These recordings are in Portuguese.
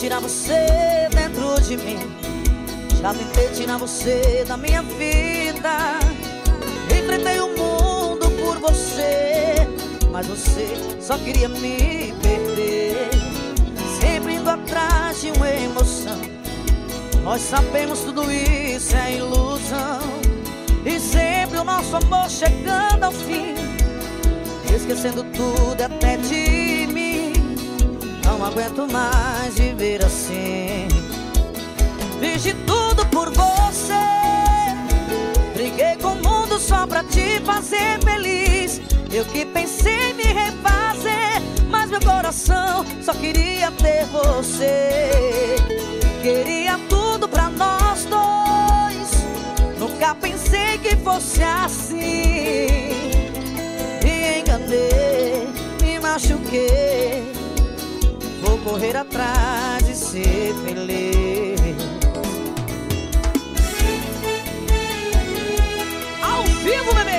tirar você dentro de mim, já tentei tirar você da minha vida. Enfrentei o mundo por você, mas você só queria me perder. Sempre indo atrás de uma emoção, nós sabemos tudo isso é ilusão. E sempre o nosso amor chegando ao fim, esquecendo tudo até de mim. Não aguento mais viver assim. Fiz de tudo por você, briguei com o mundo só pra te fazer feliz. Eu que pensei em me refazer, mas meu coração só queria ter você. Queria tudo pra nós dois, nunca pensei que fosse assim. Me enganei, me machuquei, vou correr atrás de ser feliz. Ao vivo, bebê!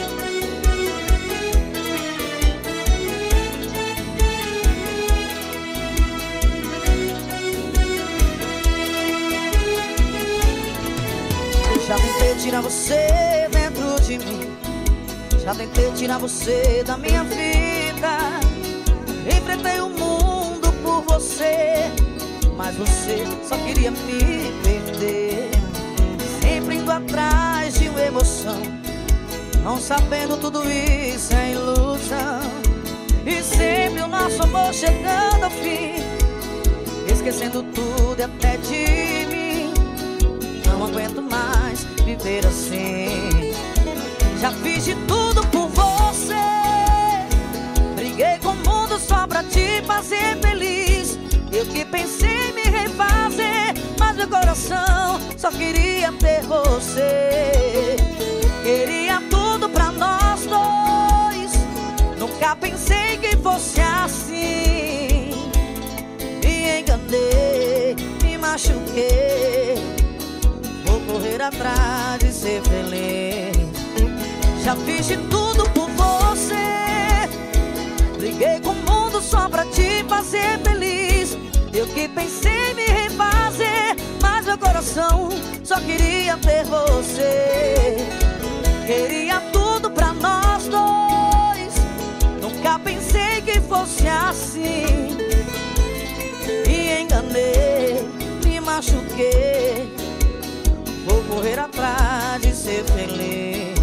Já tentei tirar você dentro de mim, já tentei tirar você da minha vida. Enfrentei o mundo por você, mas você só queria me perder. Sempre indo atrás de uma emoção, não sabendo tudo isso é ilusão. E sempre o nosso amor chegando ao fim, esquecendo tudo até de mim. Não aguento mais viver assim. Já fiz de tudo por você, briguei com o mundo só pra te fazer feliz. Eu que pensei em me refazer, mas meu coração só queria ter você. Queria tudo pra nós dois, nunca pensei que fosse assim. Me enganei, me machuquei, vou correr atrás de ser feliz. Já fiz de tudo por você, briguei com o mundo só pra te fazer feliz. Eu que pensei em me refazer, mas meu coração só queria ter você. Queria tudo pra nós dois, nunca pensei que fosse assim. Me enganei, me machuquei, vou correr atrás de ser feliz.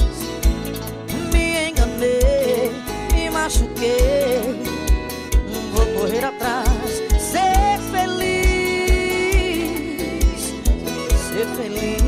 Me enganei, me machuquei, vou correr atrás, ser feliz, ser feliz.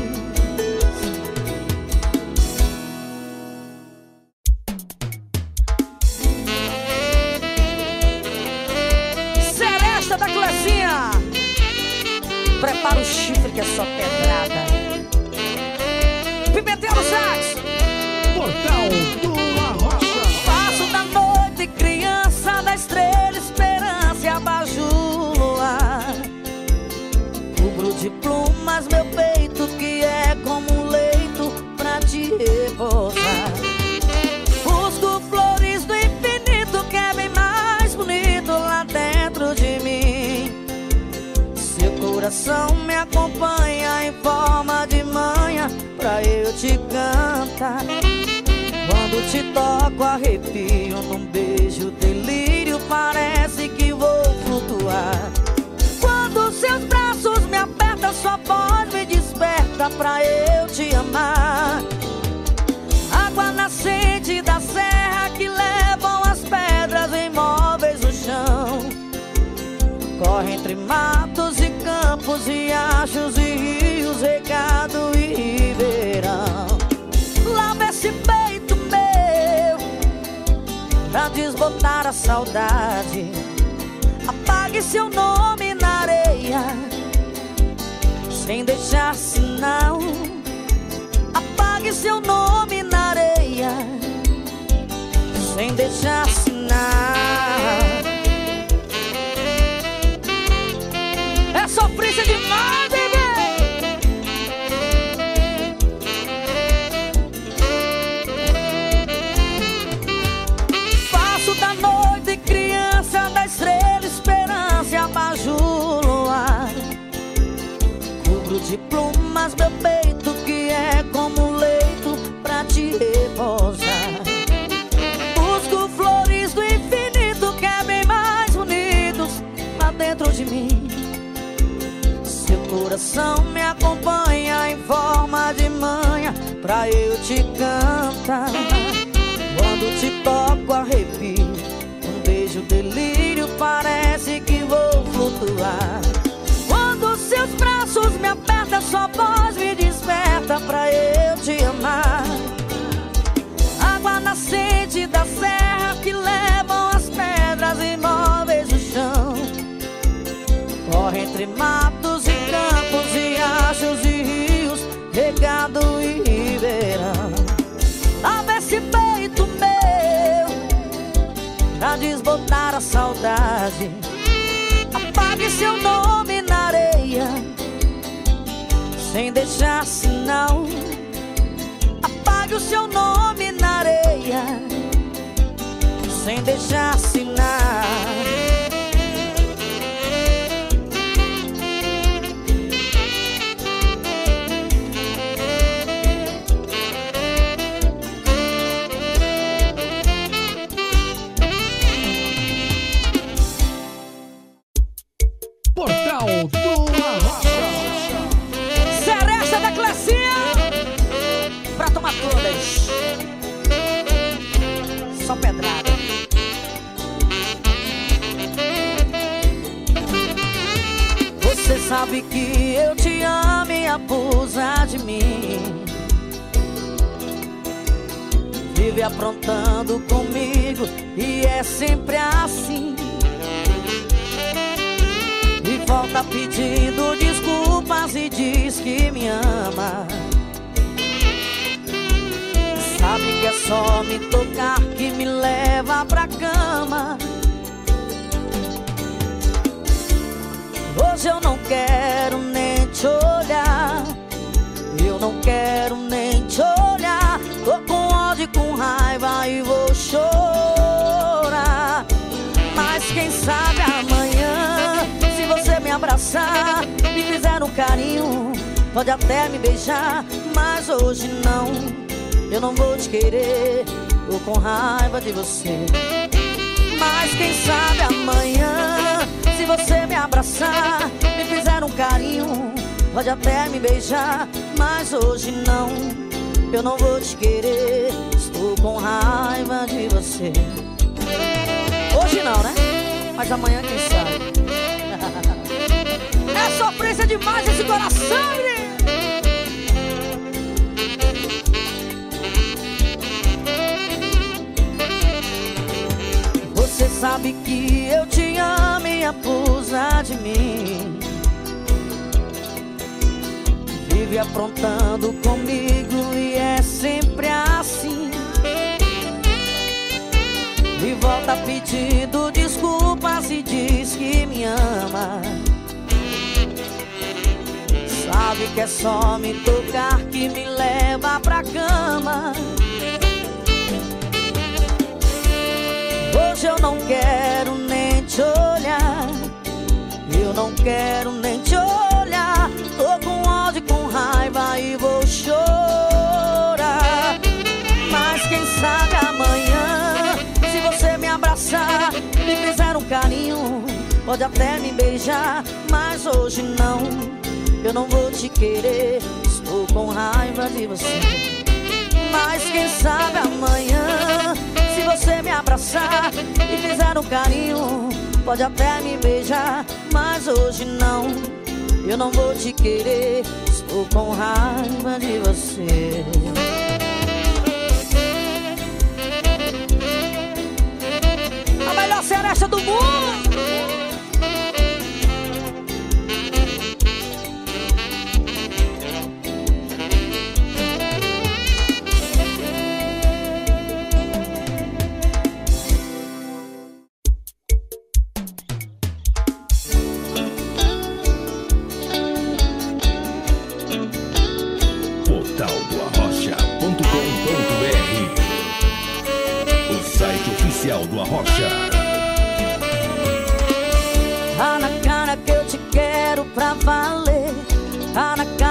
Seresta da Clezinha, prepara o chifre que é só pedrada. Pimentel no sax, Portal do Arrocha. passo da noite, criança da estrela, esperança e abajur luar. Cubro de plumas meu peito, que é como um leito pra te repousar. Busco flores do infinito, que é bem mais bonito lá dentro de mim. Seu coração me acompanha em forma de manha pra eu te cantar. Quando te toco arrepio, num beijo delírio, parece que vou flutuar. Quando seus braços me apertam, sua voz me desperta pra eu te amar. Água nascente da serra que levam as pedras imóveis no chão. Corre entre matos e campos, riachos e rios, regado e ribeirão. Lava esse peito meu pra desbotar a saudade. Apague seu nome na areia sem deixar sinal. Apague seu nome na areia sem deixar sinal. É sofrência demais, bebê. Passo da noite, criança da estrela, esperança e abajur de plumas meu peito, que é como um leito pra te repousar. Busco flores do infinito, que é bem mais bonitos lá dentro de mim. Seu coração me acompanha em forma de manha pra eu te cantar. Quando te toco arrepio, um beijo delírio, parece que vou flutuar. Quando seus braços me apertam, sua voz me desperta pra eu te amar. Água nascente da serra que levam as pedras imóveis do chão. Corre entre matos e campos, riachos e rios, regado e ribeirão. Lava esse peito meu pra desbotar a saudade. Apague seu nome na areia sem deixar sinal. Apague o seu nome na areia sem deixar sinal. Portal do Arrocha. Seresta da Classinha pra tomar todas. Só pedrada. Você sabe que eu te amo e abusa de mim. Vive aprontando comigo e é sempre assim. E volta pedindo desculpas e diz que me ama. Sabe que é só me tocar que me leva pra cama. Hoje eu não quero nem te olhar. Eu não quero nem te olhar. Tô com ódio e com raiva e vou chorar. Mas quem sabe amanhã, se você me abraçar, me fizer um carinho, pode até me beijar. Mas hoje não, eu não vou te querer. Tô com raiva de você. Mas quem sabe amanhã, se você me abraçar, me fizer um carinho, pode até me beijar. Mas hoje não, eu não vou te querer. Estou com raiva de você. Hoje não, né? Mas amanhã quem sabe. É sofrência demais esse coração, menino. Você sabe que eu te amo e abusa de mim. Vive aprontando comigo e é sempre assim. E volta pedindo desculpas e diz que me ama. Sabe que é só me tocar que me leva pra cama. Hoje eu não quero nem te olhar. Eu não quero nem te olhar. Tô com ódio e com raiva e vou chorar. Mas quem sabe amanhã, se você me abraçar, me fizer um carinho, pode até me beijar. Mas hoje não, eu não vou te querer. Estou com raiva de você. Mas quem sabe amanhã, se você me abraçar e fizer um carinho, pode até me beijar. Mas hoje não, eu não vou te querer. Estou com raiva de você. A melhor seresta do mundo. Do Arrocha. Tá na cara que eu te quero pra valer. Tá na cara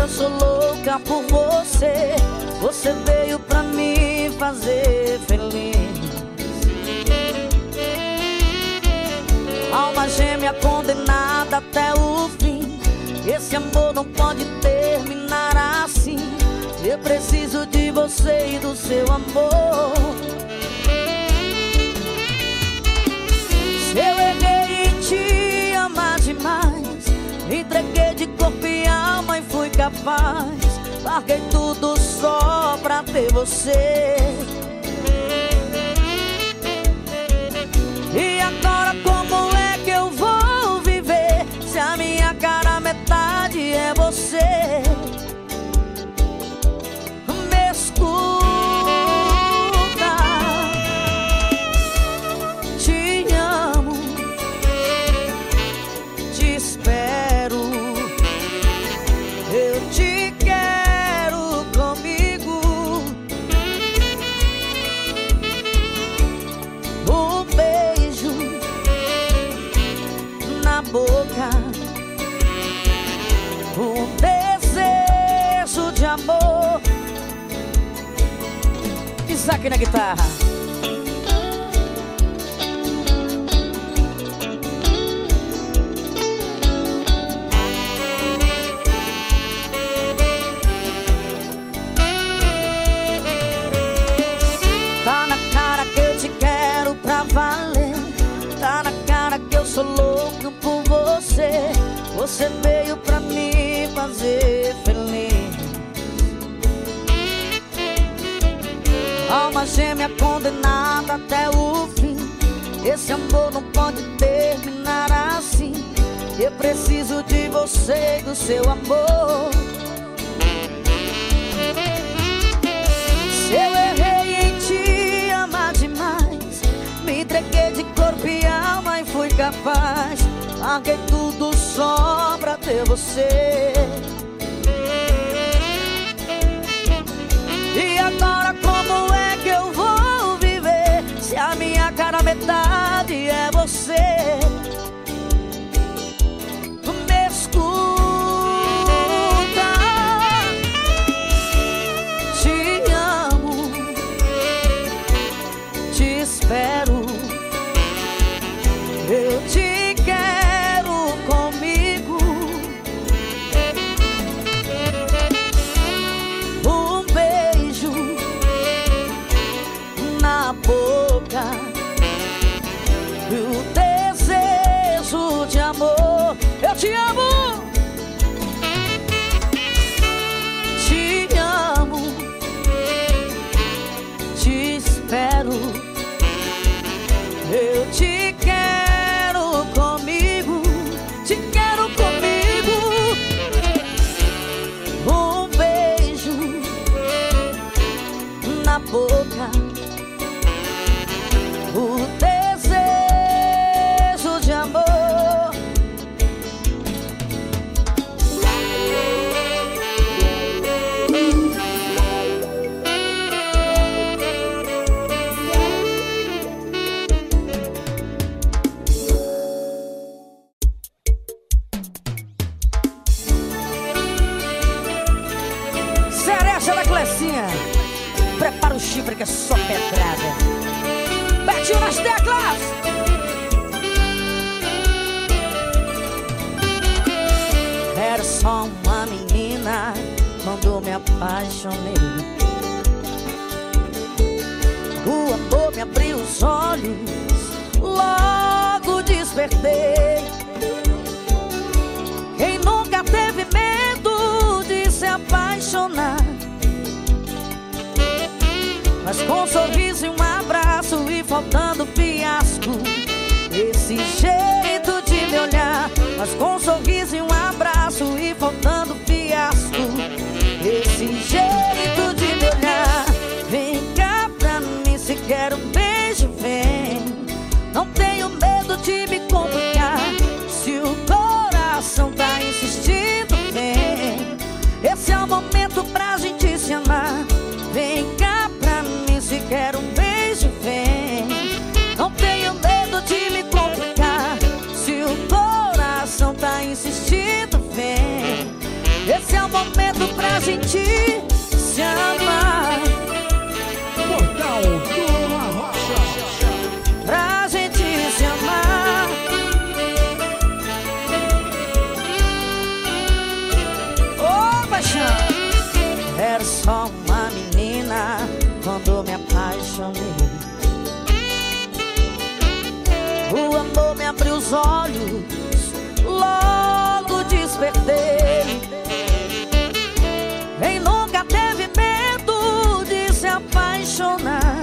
eu sou louca por você. Você veio pra me fazer feliz. Alma gêmea condenada até o fim. Esse amor não pode terminar assim. Eu preciso de você e do seu amor. Se eu errei em te amar demais, me entreguei de corpo e alma e fui capaz. Larguei tudo só pra ter você. E agora como é que eu vou viver se a minha cara metade é você? Me escuta, te amo, te espero, eu te quero comigo. Um beijo na boca, um desejo de amor. Isaac na guitarra. Tá na cara que eu te quero pra valer. Tá na cara que eu sou louco por você. Você veio pra me fazer feliz. Alma gêmea condenada até o fim. Esse amor não pode terminar assim. Eu preciso de você e do seu amor. Se eu errei em te amar demais, me entreguei de corpo e alma e fui capaz. Larguei tudo só pra ter você. E agora como é que eu vou viver se a minha cara metade é você? Me escuta, te amo, te espero, eu te quero comigo. Um beijo na boca, o desejo de amor. Eu te amo, te amo, te espero, eu te quero comigo, te quero comigo. Um beijo na boca, o desejo de amor. Cereja da Clecinha, prepara o chifre que é só pedrada. Betinho nas teclas. Era só uma menina quando me apaixonei. O amor me abriu os olhos, logo despertei. Quem nunca teve medo de se apaixonar, mas com um sorriso e um abraço e faltando fiasco, esse jeito de me olhar. Mas com um sorriso e um abraço e faltando fiasco, esse jeito de me olhar. Vem cá pra mim, se quer um beijo, vem. Não tenho medo de me complicar. Se o coração tá insistindo, vem. Esse é o momento pra gente se amar. Vem cá pra mim, se quer um beijo, vem. Não tenho medo de me complicar. gente se amar. Portal do Arrocha. Pra gente se amar. Ô, paixão. Era só uma menina quando me apaixonei. O amor me abriu os olhos, logo despertei. Quem nunca teve medo de se apaixonar,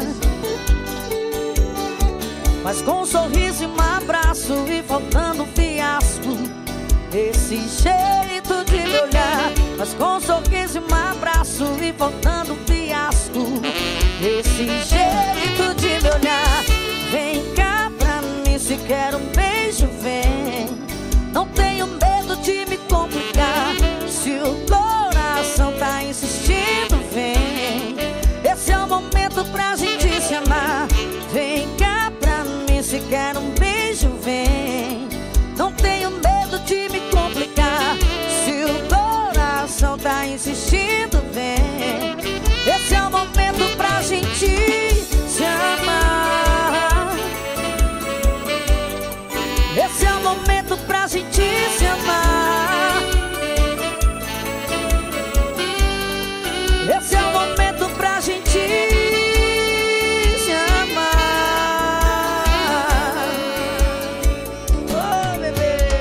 mas com um sorriso e um abraço e faltando um fiasco, esse jeito de me olhar. Mas com um sorriso e um abraço e faltando um fiasco, esse jeito de me olhar. Vem cá pra mim, se quer um beijo, vem. Não tenho medo de me complicar. Se o coração tá insistindo, vem. Esse é o momento pra gente se amar. Vem cá pra mim, se quer um beijo, vem. Não tenho medo de me complicar. Se o coração tá insistindo, vem. Esse é o momento pra gente se amar. Esse é o momento pra gente se amar. Esse é o momento pra gente se amar. Oh, bebê.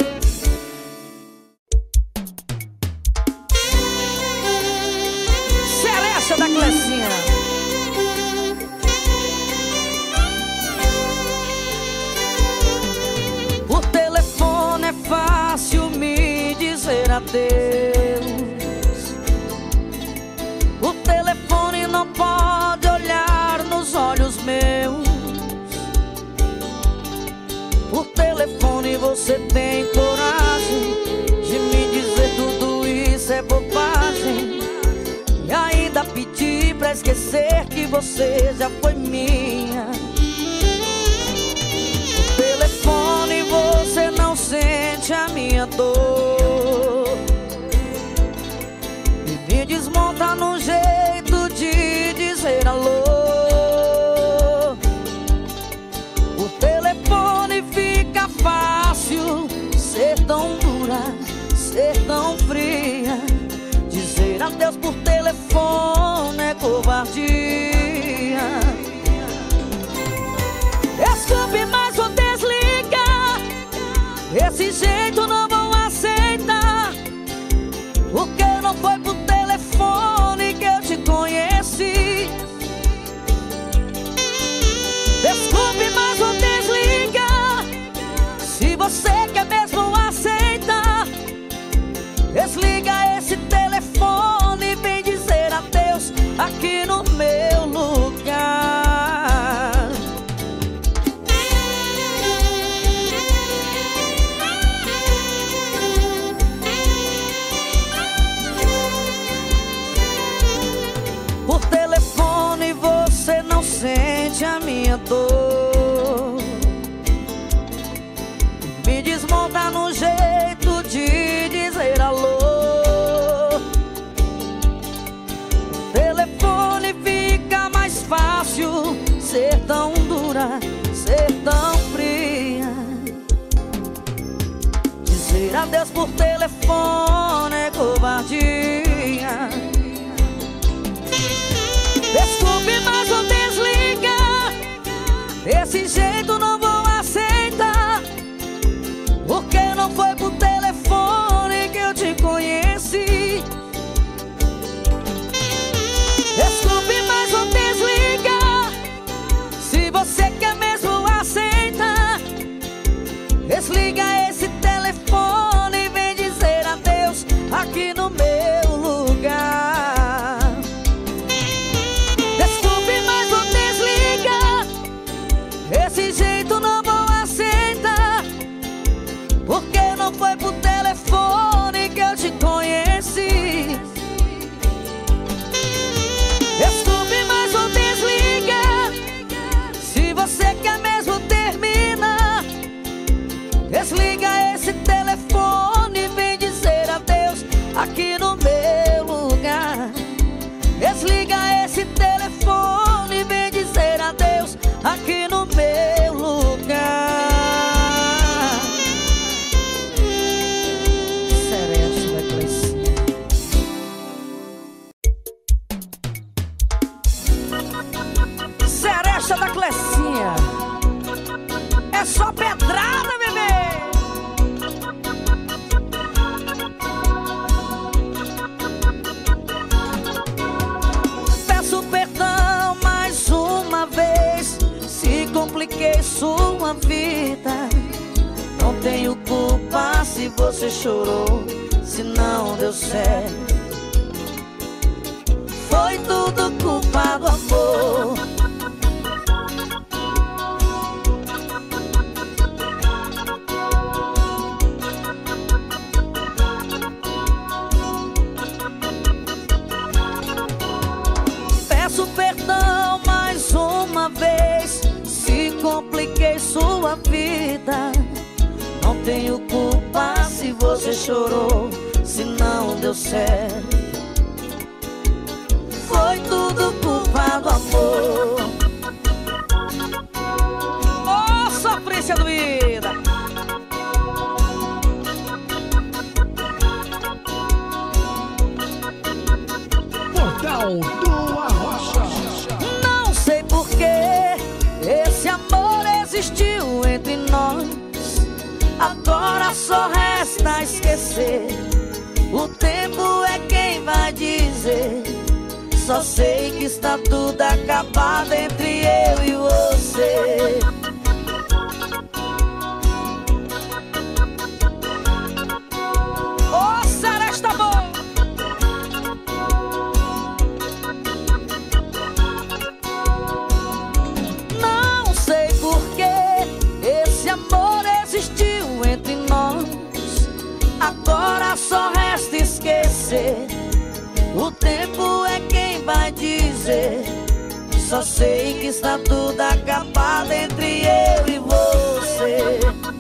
Celeste da Clecinha. Por telefone é fácil me dizer adeus. O telefone não pode olhar nos olhos meus. Por telefone você tem coragem de me dizer tudo isso é bobagem, e ainda pedir pra esquecer que você já foi minha. Por telefone você não sente a minha dor e me desmonta no jeito de dizer alô. Por telefone fica fácil ser tão dura, ser tão fria. Dizer adeus por telefone é covardia. Desculpe, mas vou desligar. Esse jeito não vou aceitar, porque não foi por telefone que eu te conheci. Desculpe, mas vou desligar. Se você quer mesmo aceitar, desliga esse telefone e vem dizer adeus aqui no meu lugar. Por telefone você não sente a minha dor, me desmonta no jeito de dizer alô. Telefone fica mais fácil ser tão dura, ser tão fria. Dizer adeus por telefone é covardia. Desculpe, mas vou desligar. Esse jeito não vou aceitar, porque não foi por telefone que eu te conheci. Desculpe, mas vou desligar. Se você quer mesmo aceitar, desliga esse telefone e vem dizer adeus aqui no meu só pedrada, bebê. Peço perdão mais uma vez se compliquei sua vida. Não tenho culpa se você chorou, se não deu certo. Foi tudo culpa do amor. Peço perdão mais uma vez se compliquei sua vida. Não tenho culpa se você chorou, se não deu certo. Foi tudo culpa do amor. Oh, sofrência doída. Portal do Arrocha. Não sei por que esse amor existiu entre nós. Agora só resta esquecer. O tempo é quem vai dizer. Só sei que está tudo acabado entre eu e você. Oh, seresta boa. Não sei por que esse amor existiu entre nós. Agora só resta esquecer. O tempo é quem vai dizer. Só sei que está tudo acabado entre eu e você.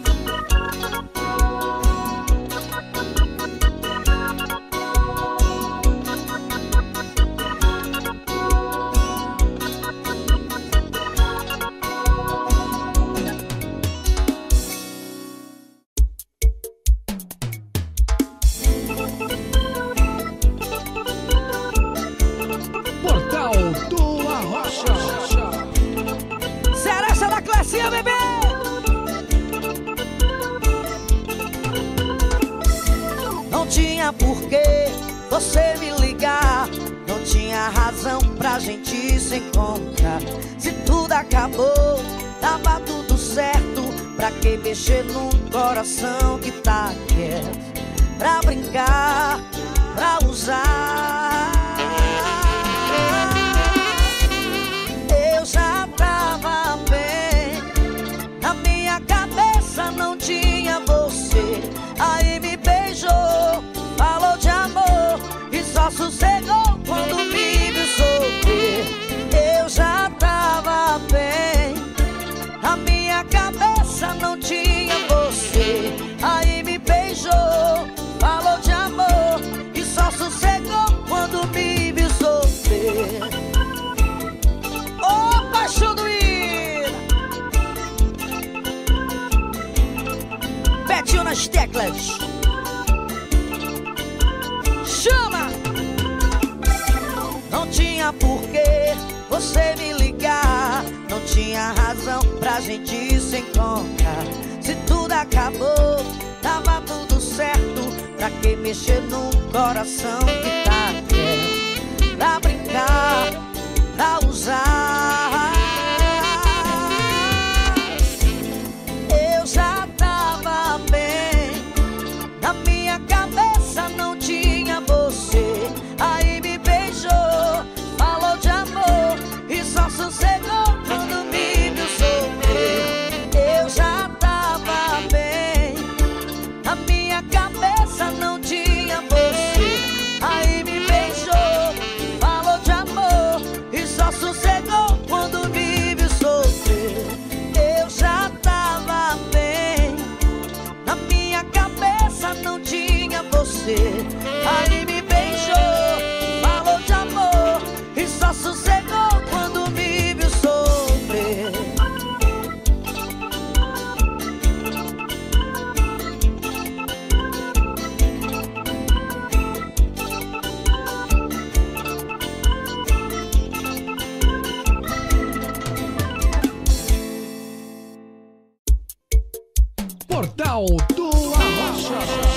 Bebê, não tinha porquê você me ligar. Não tinha razão pra gente se encontrar. Se tudo acabou, tava tudo certo. Pra que mexer num coração que tá quieto? Pra brincar, pra usar. Eu já tava bem, na minha cabeça não tinha você. Aí me beijou, falou de amor e só sossegou quando me viu sofrer. Eu já tava bem, na minha cabeça não tinha você. Aí me beijou, falou de amor e só sossegou quando me viu sofrer. Oh, paixão doída. Betinho nas teclas. Chama! Não tinha porquê você me ligar. Não tinha razão pra gente se encontrar. Se tudo acabou, tava tudo certo. Pra que mexer num coração que tá quieto? Pra brincar, pra usar. Eu já tava bem, na minha cabeça não tinha você. Aí me beijou, falou de amor e só sossegou quando me viu sofrer. Eu já tava bem, na minha cabeça não tinha você. Aí Portal do Arrocha.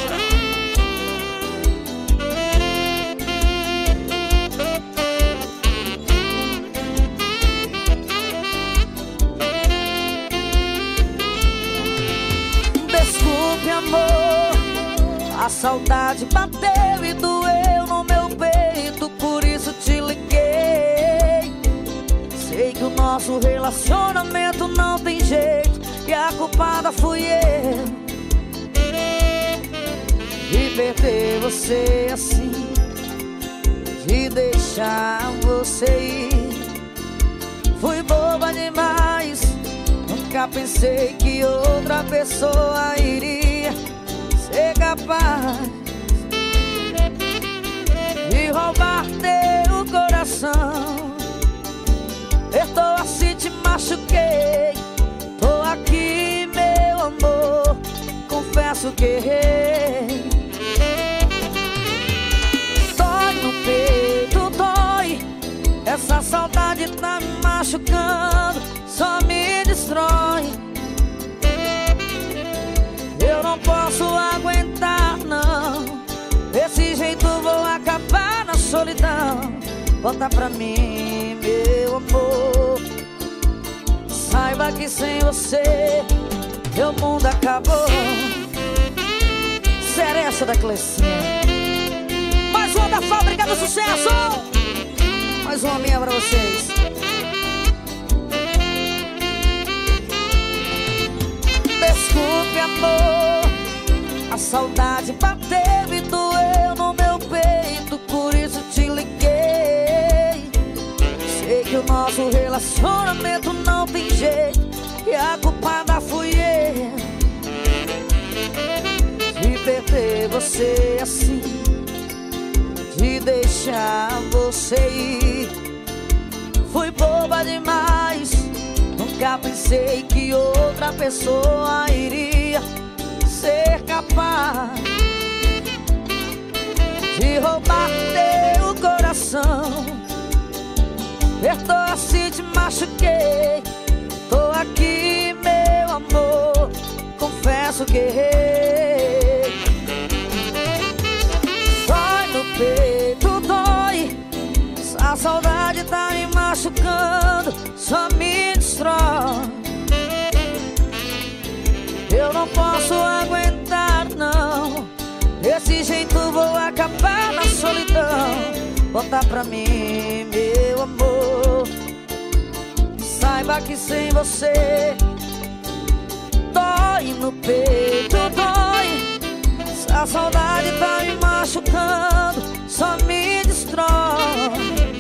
Desculpe, amor, a saudade bateu e doeu no meu peito, por isso te liguei. Sei que o nosso relacionamento não tem jeito e a culpada fui eu de perder você assim, de deixar você ir. Fui boba demais, nunca pensei que outra pessoa iria ser capaz de roubar teu coração. Perdoa se te machuquei, tô aqui, meu amor, confesso que errei. Dói no peito, dói, essa saudade tá me machucando, só me destrói. Eu não posso aguentar, não, desse jeito vou acabar na solidão. Volta pra mim, meu amor, saiba que sem você meu mundo acabou. Seresta da Clecinha, mais uma da Fábrica do Sucesso, mais uma minha pra vocês. Desculpe, amor, a saudade bateu e doeu no meu peito, por isso te liguei. Sei que o nosso relacionamento não tem jeito e a culpada fui eu de perder você assim, de deixar você ir. Fui boba demais, nunca pensei que outra pessoa iria ser capaz de roubar teu coração. Perdoa se te machuquei, tô aqui, meu amor, confesso que errei. Dói no peito, dói, a saudade tá me machucando, só me destrói. Eu não posso aguentar, não, desse jeito vou acabar na solidão. Volta pra mim, meu amor, saiba que sem você dói no peito, dói, a saudade tá me machucando, só me destrói.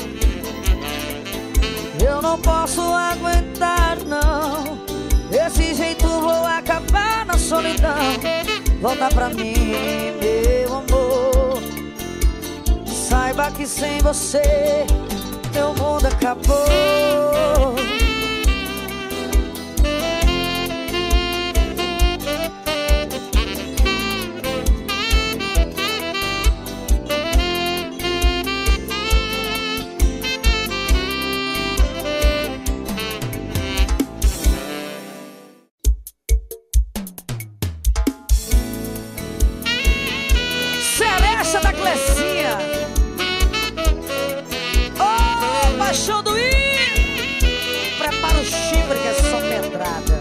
Eu não posso aguentar, não, desse jeito vou acabar na solidão. Volta pra mim, meu amor, saiba que sem você meu mundo acabou. Seresta da Clecinha, oh, paixão do I, prepara o chifre que é só pedrada.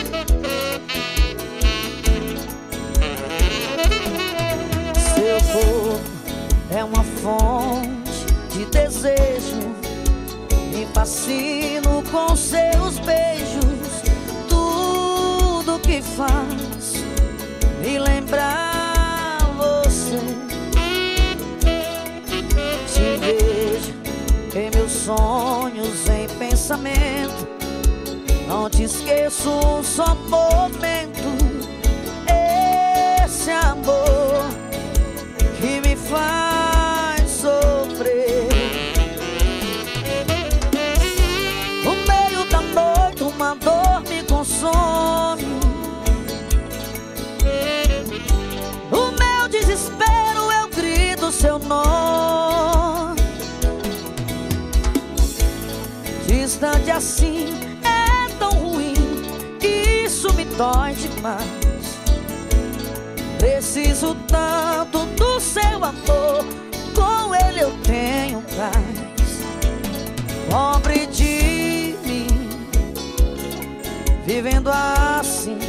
Seu corpo é uma fonte de desejo, me fascino com seus beijos. Tudo que faz me lembrar você. Te vejo em meus sonhos, em pensamento, não te esqueço um só momento. Esse amor que me faz sofrer. No meio da noite uma dor me consome. No meu desespero eu grito seu nome. assim é tão ruim, isso me dói demais. Preciso tanto do seu amor, com ele eu tenho paz. Pobre de mim, vivendo assim,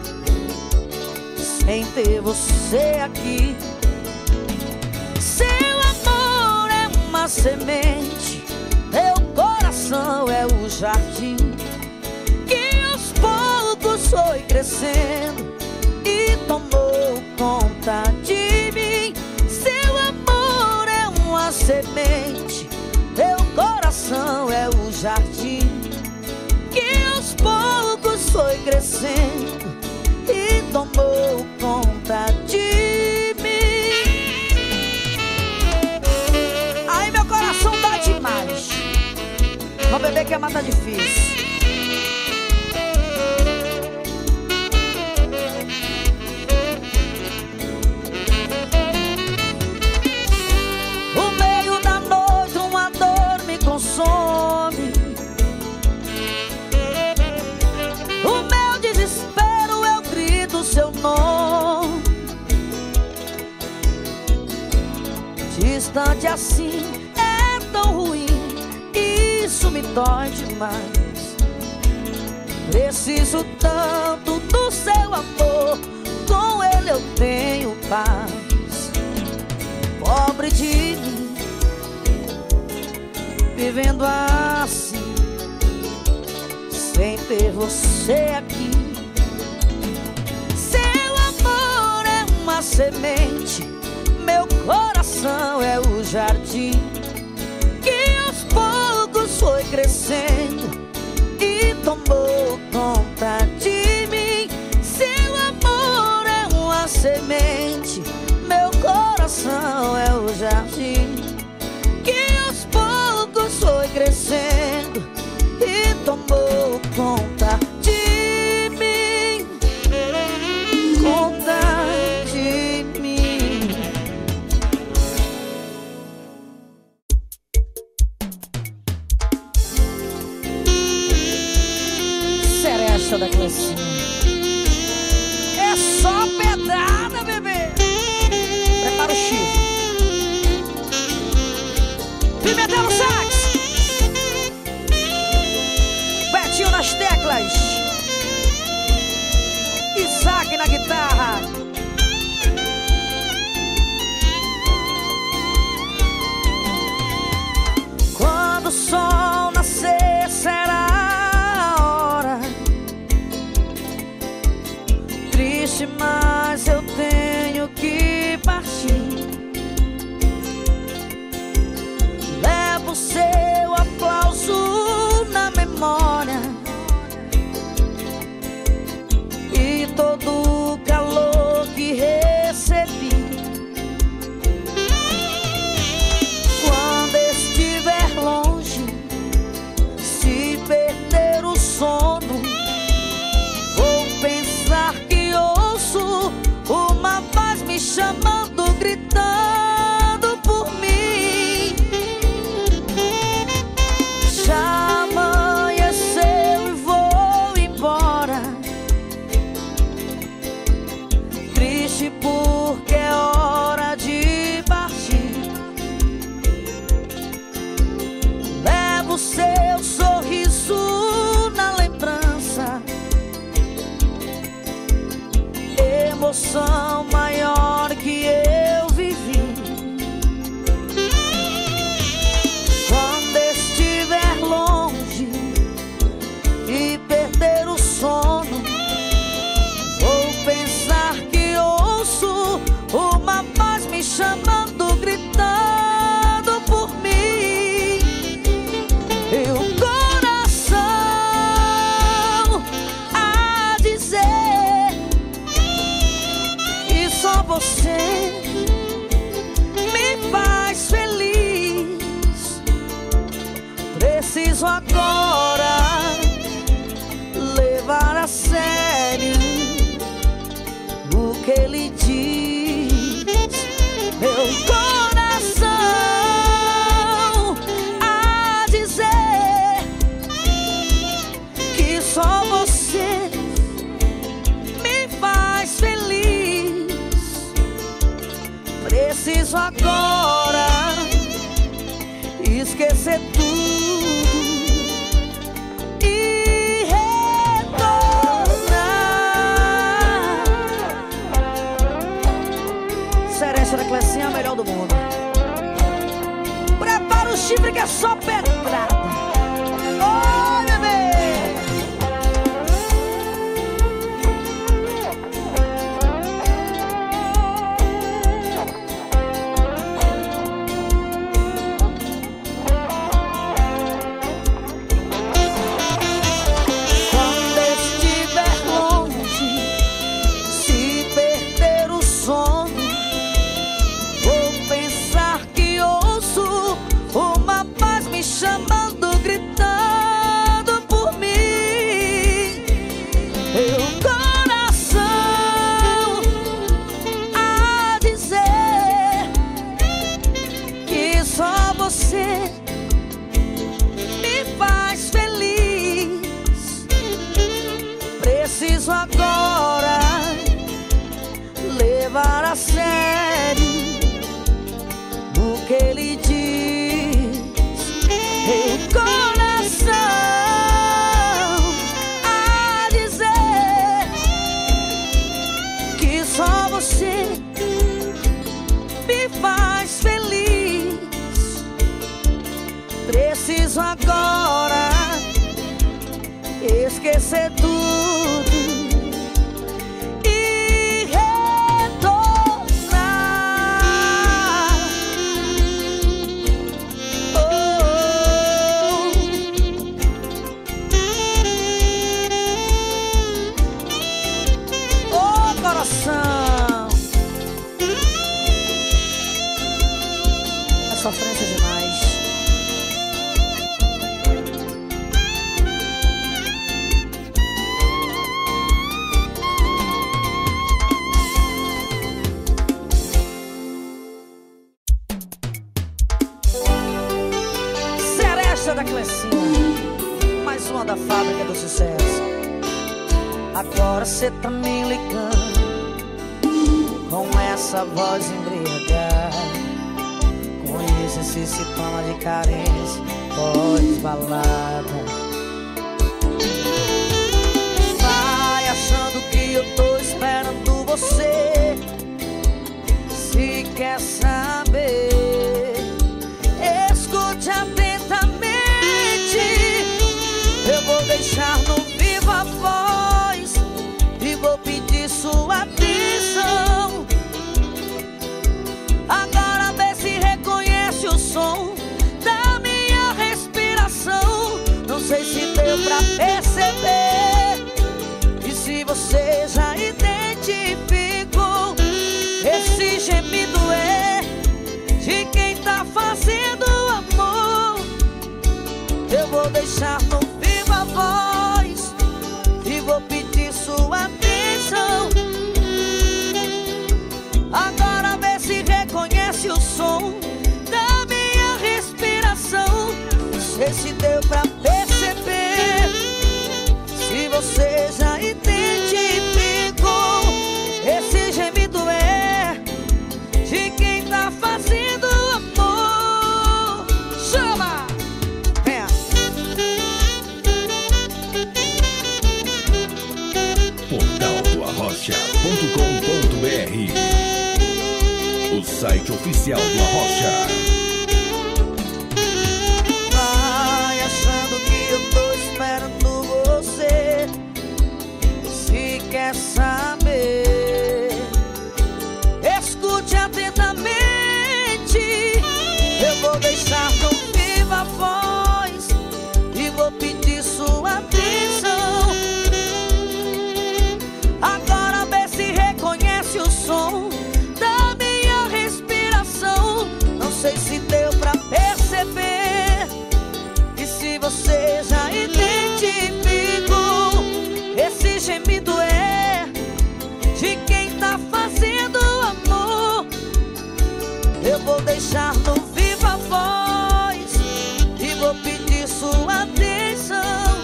sem ter você aqui. Seu amor é uma semente, meu coração é o jardim, que aos poucos foi crescendo e tomou conta de mim. Seu amor é uma semente, meu coração é o jardim, que aos poucos foi crescendo e tomou conta de mim. Aí meu coração dá demais. Meu bebê quer matar difícil. Consome o meu desespero, eu grito seu nome. Distante assim é tão ruim, isso me dói demais. Preciso tanto do seu amor, com ele eu tenho paz. Pobre de mim, vivendo assim, sem ter você aqui. Seu amor é uma semente, meu coração é o jardim, que aos poucos foi crescendo e tomou conta de mim. Seu amor é uma semente, meu coração é o jardim, que aos poucos foi crescendo e tomou conta de mim. Conta de mim. Seresta da Clecinha. É só pedrada, bebê. Prepara o chifre. Pimentel no sax, Betinho nas teclas, Isaac na guitarra. Quando o sol nascer será a hora, triste, mas eu tenho que partir. Levo seu aplauso na memória e todo o calor que recebi. Quando estiver longe, se perder o sono, vou pensar que ouço uma voz me chamando, gritando por mim. Já amanheceu e vou embora, triste porque é hora de partir. Levo seu sorriso na lembrança, emoção maior que eu vivi. Quando estiver longe e perder o sono, vou pensar que ouço uma voz me chamando, gritando por mim. E o coração a dizer que esquecer tudo e retornar. Seresta da Clecinha, a melhor do mundo. Prepara o chifre que é só pedrada. Oi, bebê! Quando estiver longe, se perder o sono, vou pensar que ouço uma paz me chamando, gritando por mim. Meu coração a dizer que só você me faz feliz. Preciso agora levar a sério o que ele diz. Meu coração a dizer que só você me faz feliz. Preciso agora esquecer tudo e retornar. Oh, coração, é sofrência demais. Seresta da Clecinha, mais uma da fábrica do sucesso. Agora cê tá me ligando com essa voz embriagada, com esse sintoma de carência, voz balada. Vai achando que eu tô esperando você. Se quer saber, escute atentamente. Eu vou deixar no viva voz e vou pedir sua atenção. Agora vê se reconhece o som da minha respiração. Não sei se deu pra perceber, e se você já identificou, esse gemido é de quem tá fazendo amor. Eu vou deixar no viva voz e vou pedir sua atenção. Agora vê se reconhece o som da minha respiração. Não sei se deu pra perceber, se você já identificou, esse gemido é de quem tá fazendo amor. Chama! Venha! portaldoarrocha.com.br, o site oficial do Arrocha. Vai achando que eu tô esperando você. Se quer saber, escute atentamente. Eu vou deixar no viva voz e vou pedir sua atenção. Agora vê se reconhece o som da minha respiração. Não sei se deu pra perceber, e se você já identificou, esse gemido é de quem tá fazendo amor. Eu vou deixar no viva voz e vou pedir sua atenção.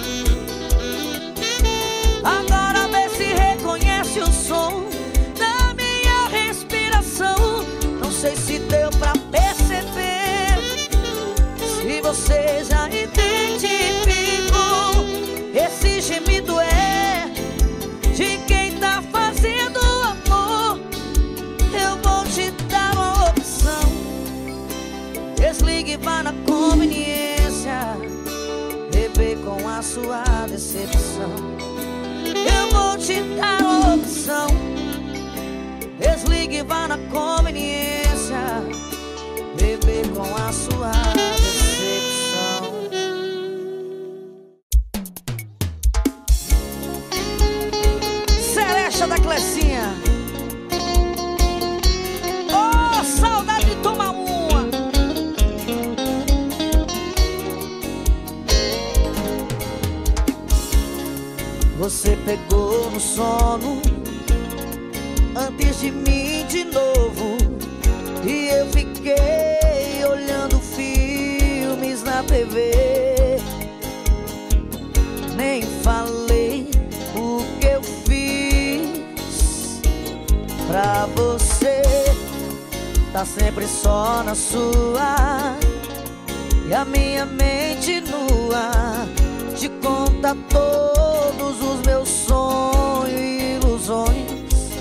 Agora vê se reconhece o som da minha respiração. Não sei se deu pra perceber, se você ligue e vá na conveniência beber com a sua decepção. Cerecha da Clecinha. Oh, saudade de tomar uma. Você pegou no sono antes de mim de novo, e eu fiquei olhando filmes na TV. Nem falei o que eu fiz pra você. Tá sempre só na sua, e a minha mente nua te conta todos os meus sonhos e ilusões.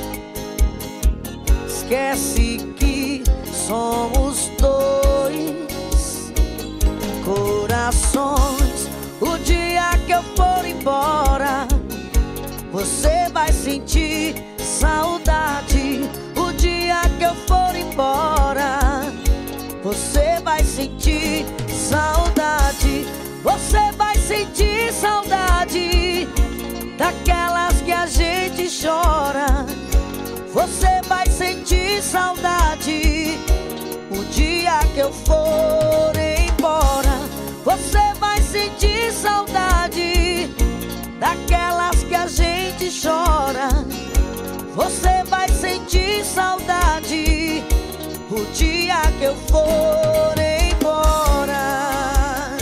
Esquece que somos dois corações. O dia que eu for embora, você vai sentir saudade. O dia que eu for embora, você vai sentir saudade. Você vai sentir saudade daquelas que a gente chora. Você vai sentir saudade o dia que eu for embora. Você vai sentir saudade daquelas que a gente chora. Você vai sentir saudade o dia que eu for embora.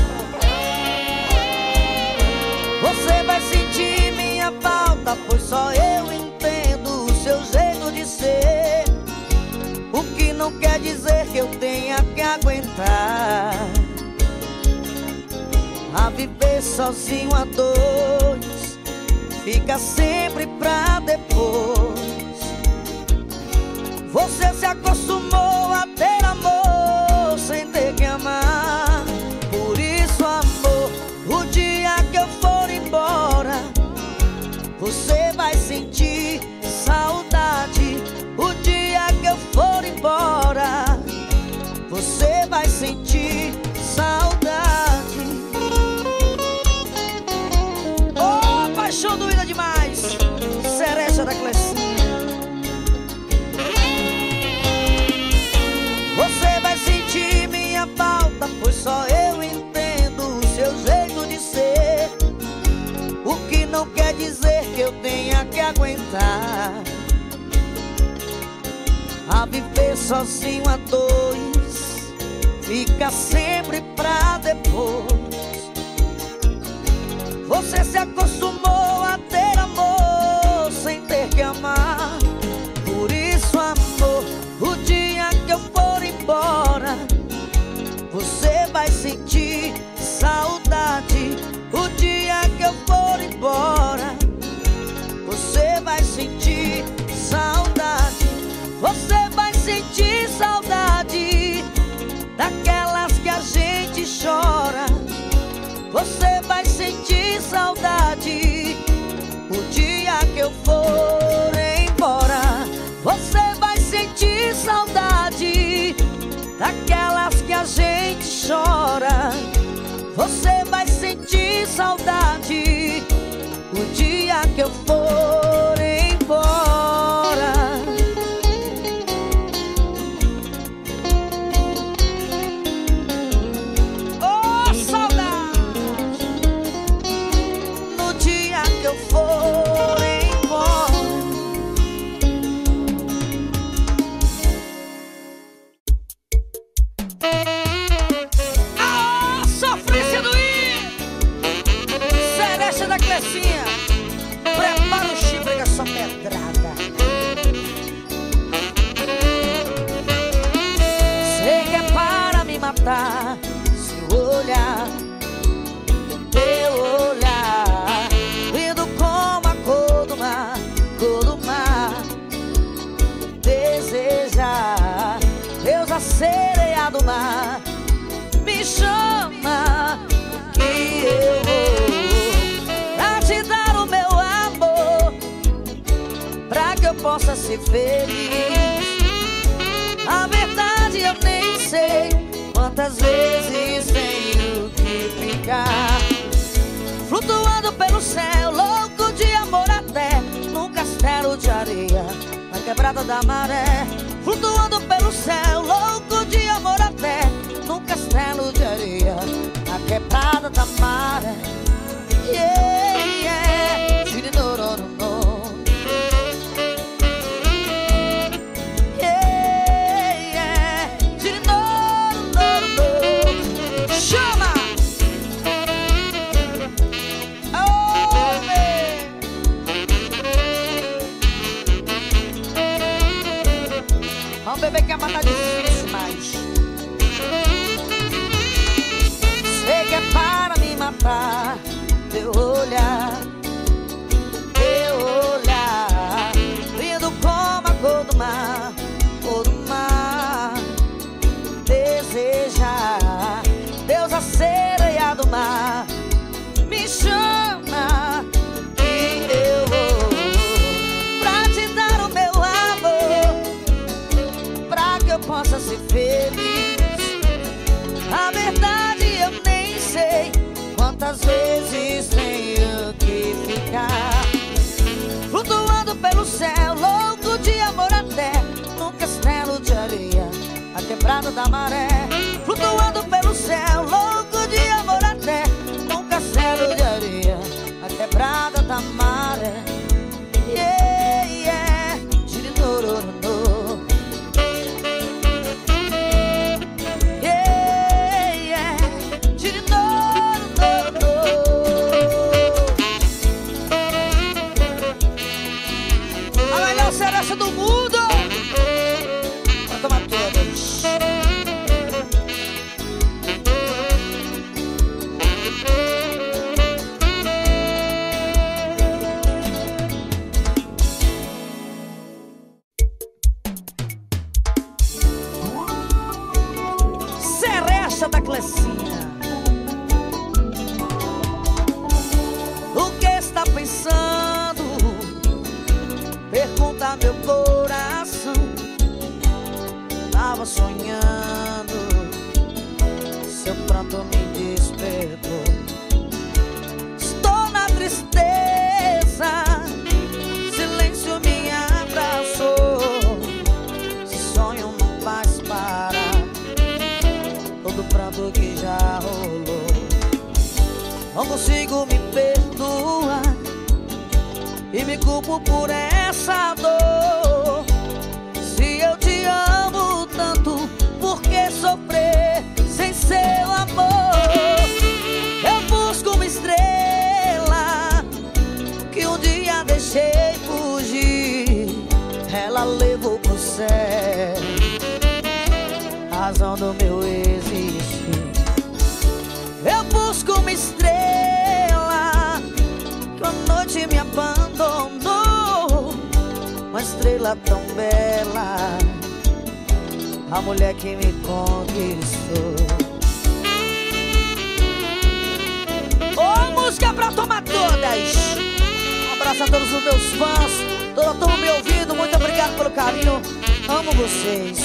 Você vai sentir minha falta, pois só eu entendo o seu jeito de ser. O que não quer dizer que eu tenha que aguentar a viver sozinho a dois. Fica sempre pra depois. Você se acostumou a ter amor sem ter que amar. Por isso, amor, o dia que eu for embora, você vai sentir saudade. O dia que eu for embora, você vai sentir saudade. Oh, paixão doída demais. Cerecha da Clecinha. Você vai sentir minha falta, pois só eu entendo o seu jeito de ser. O que não quer dizer que eu tenha que aguentar a viver sozinho a dois. Fica sempre pra depois. Você se acostumou a ter amor sem ter que amar. Por isso, amor, o dia que eu for embora, você vai sentir saudade. O dia que eu for embora, você vai sentir saudade. Você vai sentir saudade daquelas que a gente chora. Você vai sentir saudade o dia que eu for embora. Você vai sentir saudade daquelas que a gente chora. Você vai sentir saudade o dia que eu for embora. Oh, saudade no dia que eu for embora. Ah, sofrência do Cerecha da Clecinha. Prepara o chifre com essa pedrada. Sei que é para me matar. Seu olhar, teu olhar, lindo como a cor do mar, cor do mar. Desejar, Deus a sereia do mar. Me chama que eu vou pra te dar o meu amor, pra que eu possa ser feliz. A verdade eu nem sei quantas vezes tenho que ficar flutuando pelo céu, louco de amor até num castelo de areia na quebrada da maré. Flutuando pelo céu, louco de amor até num castelo de areia na quebrada da maré. Yeah, yeah, tiridorororô. Yeah, yeah, tiridorororô. Chama! Oh, um bebê quer matar difícil, mas sei que é para me matar. Teu olhar, lindo como a cor do mar, desejar, Deus a sereia do mar, me chama e eu vou pra te dar o meu amor, pra que eu possa ser feliz. A verdade eu nem sei quantas vezes tenho que ficar flutuando pelo céu, louco de amor até num castelo de areia a quebrada da maré. Flutuando pelo céu, louco de amor até num castelo de areia a quebrada da maré. Yeah, yeah, giridorororô. Yeah, yeah, giridorororô. A melhor cereja do mundo. Vai tomar todas. Cereja da Clecinha. O que está pensando? Pergunta meu coração. Tava sonhando, seu pranto me despertou. Estou na tristeza, silêncio me abraçou. Esse sonho não faz parar todo pranto que já rolou. Não consigo me perdoar e me culpo por essa dor. Se eu te amo tanto, por que sofrer sem seu amor? Eu busco uma estrela que um dia deixei fugir. Ela levou pro céu a razão do meu existir. Eu busco uma estrela que a noite me abandonou. Uma estrela tão bela, a mulher que me conquistou. Ô, música pra tomar todas. Um abraço a todos os meus fãs, toda a turma me ouvindo. Muito obrigado pelo carinho, amo vocês.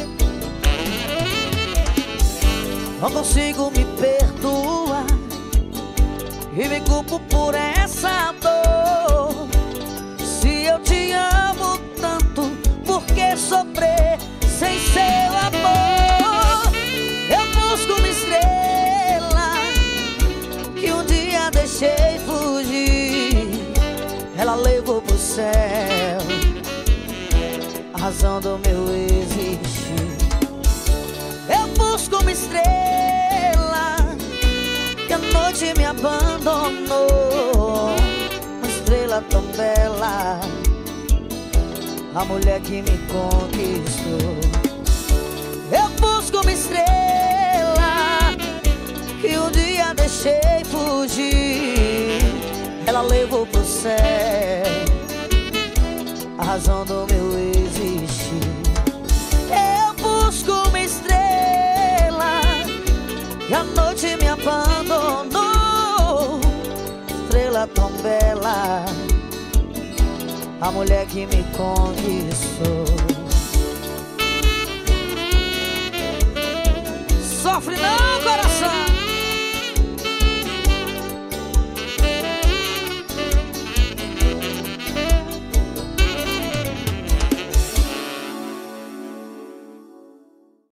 Não consigo me perdoar e me culpo por essa dor. Se eu te amo tanto, por que sofrer sem seu amor? Eu busco uma estrela que um dia deixei fugir. Ela levou pro céu a razão do meu existir. Eu busco uma estrela que a noite me abandonou. Uma estrela tão bela, a mulher que me conquistou. Eu busco uma estrela que um dia deixei fugir. Ela levou pro céu a razão do meu existir. Eu busco uma estrela que a noite me abandonou. Estrela tão bela, a mulher que me conquistou. sofre não.